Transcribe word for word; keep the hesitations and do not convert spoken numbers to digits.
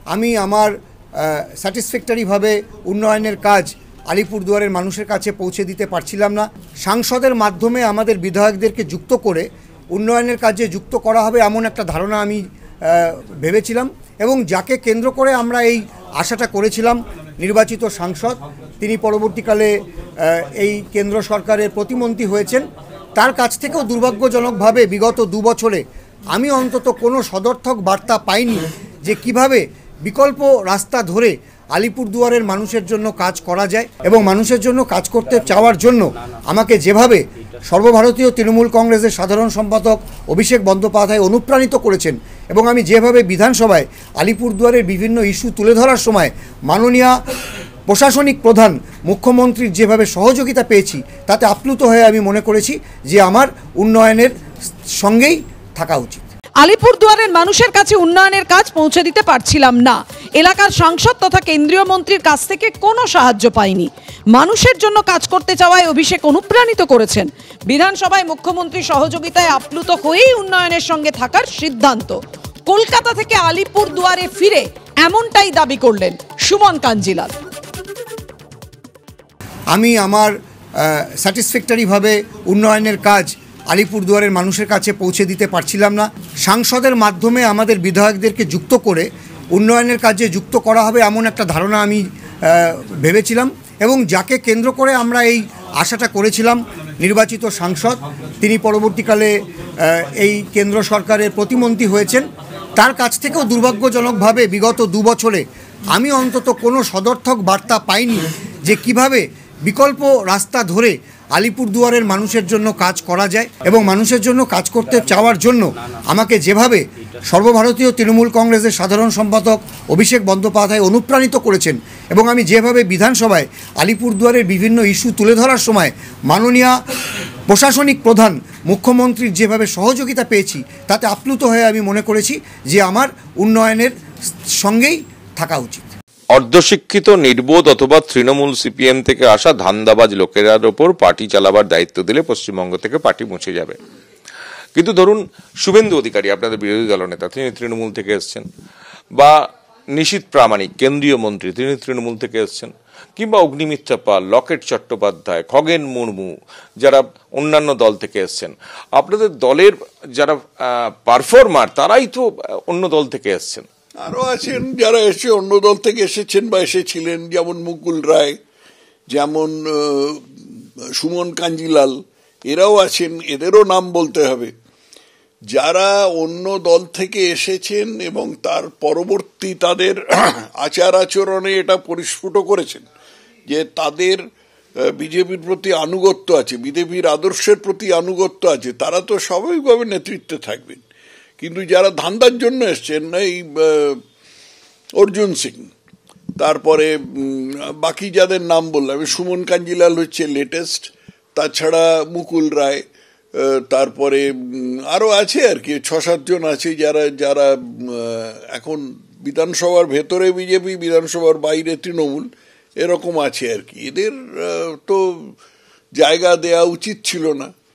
আমি আমার স্যাটিসফ্যাক্টরিভাবে উন্নয়নের কাজ আলিপুরদুয়ারের মানুষের কাছে পৌঁছে দিতে পারছিলাম না। সাংসদের মাধ্যমে আমাদের বিধায়কদেরকে যুক্ত করে উন্নয়নের কাজে যুক্ত করা হবে এমন একটা ধারণা আমি ভেবেছিলাম, এবং যাকে কেন্দ্র করে আমরা এই আশাটা করেছিলাম নির্বাচিত সাংসদ, তিনি পরবর্তীকালে এই কেন্দ্র সরকারের প্রতিমন্ত্রী হয়েছেন। তার কাছ থেকেও দুর্ভাগ্যজনকভাবে বিগত দু বছরে আমি অন্তত কোনো সদর্থক বার্তা পাইনি যে কিভাবে বিকল্প রাস্তা ধরে আলিপুরদুয়ারের মানুষের জন্য কাজ করা যায়, এবং মানুষের জন্য কাজ করতে চাওয়ার জন্য আমাকে যেভাবে সর্বভারতীয় তৃণমূল কংগ্রেসের সাধারণ সম্পাদক অভিষেক বন্দ্যোপাধ্যায় অনুপ্রাণিত করেছেন, এবং আমি যেভাবে বিধানসভায় আলিপুরদুয়ারের বিভিন্ন ইস্যু তুলে ধরার সময় মাননীয় প্রশাসনিক প্রধান মুখ্যমন্ত্রীর যেভাবে সহযোগিতা পেয়েছি, তাতে আপ্লুত হয়ে আমি মনে করেছি যে আমার উন্নয়নের সঙ্গেই থাকা উচিত। আলিপুরদুয়ারের মানুষের কাছে উন্নয়নের কাজ পৌঁছে দিতে পারছিলাম না। এলাকার সাংসদ তথা কেন্দ্রীয় মন্ত্রীর কাছ থেকে কোনো সাহায্য পাইনি। মানুষের জন্য কাজ করতে চাওয়ায় অভিষেক অনুপ্রাণিত করেছেন। বিধানসভায় মুখ্যমন্ত্রীর সহযোগিতায় আপ্লুত হয়েই উন্নয়নের সঙ্গে থাকার সিদ্ধান্ত। কলকাতা থেকে আলিপুরদুয়ারে ফিরে এমনটাই দাবি করলেন সুমন কাঞ্জিলাল। আমি আমার স্যাটিসফ্যাক্টরিভাবে উন্নয়নের কাজ আলিপুরদুয়ারের মানুষের কাছে পৌঁছে দিতে পারছিলাম না। সাংসদের মাধ্যমে আমাদের বিধায়কদেরকে যুক্ত করে উন্নয়নের কাজে যুক্ত করা হবে এমন একটা ধারণা আমি ভেবেছিলাম, এবং যাকে কেন্দ্র করে আমরা এই আশাটা করেছিলাম নির্বাচিত সাংসদ, তিনি পরবর্তীকালে এই কেন্দ্র সরকারের প্রতিমন্ত্রী হয়েছেন। তার কাছ থেকেও দুর্ভাগ্যজনকভাবে বিগত দু বছরে আমি অন্তত কোনো সদর্থক বার্তা পাইনি যে কিভাবে বিকল্প রাস্তা ধরে আলিপুরদুয়ারের মানুষের জন্য কাজ করা যায়, এবং মানুষের জন্য কাজ করতে চাওয়ার জন্য আমাকে যেভাবে সর্বভারতীয় তৃণমূল কংগ্রেসের সাধারণ সম্পাদক অভিষেক বন্দ্যোপাধ্যায় অনুপ্রাণিত করেছেন, এবং আমি যেভাবে বিধানসভায় আলিপুরদুয়ারের বিভিন্ন ইস্যু তুলে ধরার সময় মাননীয় প্রশাসনিক প্রধান মুখ্যমন্ত্রীর যেভাবে সহযোগিতা পেয়েছি, তাতে আপ্লুত হয়ে আমি মনে করেছি যে আমার উন্নয়নের সঙ্গেই থাকা উচিত। অর্ধশিক্ষিত, নির্বোধ অথবা তৃণমূল সিপিএম থেকে আসা ধান্দাবাজ লোকেরার ওপর পার্টি চালাবার দায়িত্ব দিলে পশ্চিমবঙ্গ থেকে পার্টি মুছে যাবে। কিন্তু ধরুন শুভেন্দু অধিকারী, আপনাদের বিরোধী দলনেতা, তিনি তৃণমূল থেকে এসছেন, বা নিশীথ প্রামাণিক কেন্দ্রীয় মন্ত্রী, তিনি তৃণমূল থেকে এসছেন, কিংবা অগ্নিমিত্রা পাল, লকেট চট্টোপাধ্যায়, খগেন মুর্মু, যারা অন্যান্য দল থেকে এসছেন। আপনাদের দলের যারা পারফর্মার তারাই তো অন্য দল থেকে এসছেন। আরো আছেন যারা এসে অন্য দল থেকে এসেছেন বা এসেছিলেন, যেমন মুকুল রায়, যেমন সুমন কাঞ্জিলাল, এরাও আছেন, এদেরও নাম বলতে হবে। যারা অন্য দল থেকে এসেছেন এবং তার পরবর্তী তাদের আচার আচরণে এটা পরিস্ফুট করেছেন যে তাদের বিজেপির প্রতি আনুগত্য আছে, বিজেপির আদর্শের প্রতি আনুগত্য আছে, তারা তো স্বাভাবিকভাবে নেতৃত্বে থাকবেন। কিন্তু যারা ধান্দার জন্য এসছেন, এই অর্জুন সিং, তারপরে বাকি যাদের নাম বললাম, সুমন কাঞ্জিলাল হচ্ছে লেটেস্ট, তাছাড়া মুকুল রায়, তারপরে আরো আছে আর কি, ছ সাতজন আছে যারা যারা এখন বিধানসভার ভেতরে বিজেপি, বিধানসভার বাইরে তৃণমূল, এরকম আছে আর কি। এদের তো জায়গা দেওয়া উচিত ছিল না।